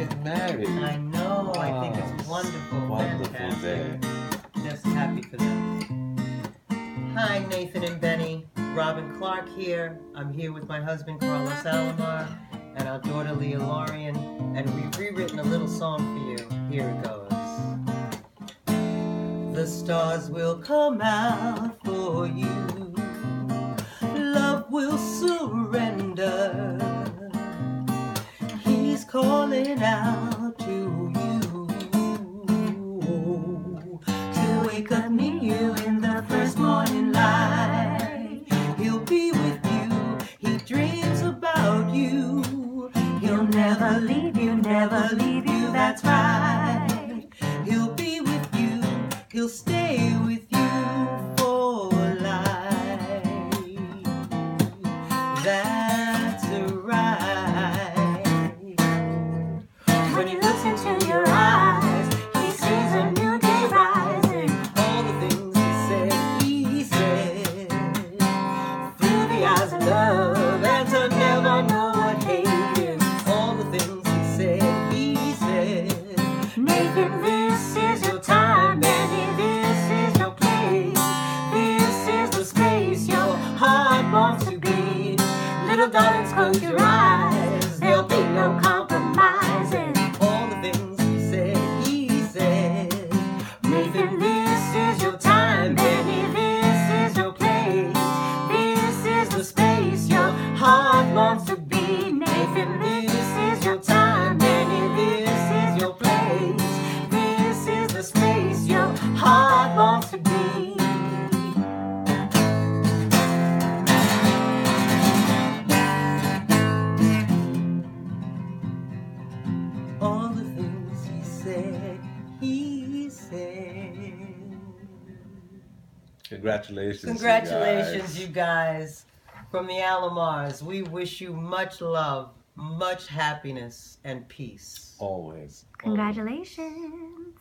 getting married. I know. I think it's wonderful. Wonderful Fantastic. day. Just happy for them. Hi, Nathan and Benny. Robin Clark here. I'm here with my husband, Carlos Alomar, and our daughter, Leah Lorian, and we've rewritten a little song for you. Here it goes. The stars will come out for you. Love will surrender. He's calling out to you to wake up near you in the first morning light. He'll be with you. He dreams about you. He'll never leave you, never leave you. That's right. He'll be with you. He'll stay with you for life. That's right. When he looks into your eyes, he sees a new day rising. All the things he said through the eyes of love, and to never know what hate is. All the things he said. Nathan, this is your time, Benny, this is your place. This is the space your heart wants to be. Little darlings, close your eyes. There'll be no compromising. All the things he said. Nathan, this is your time, Benny, this is your place. This is the space your heart wants to be. Nathan, this is your time, Benny, this is your place. This is the space your heart wants to be. All the things he said. Congratulations. Congratulations, you guys. From the Alomars, we wish you much love, much happiness, and peace. Always. Congratulations.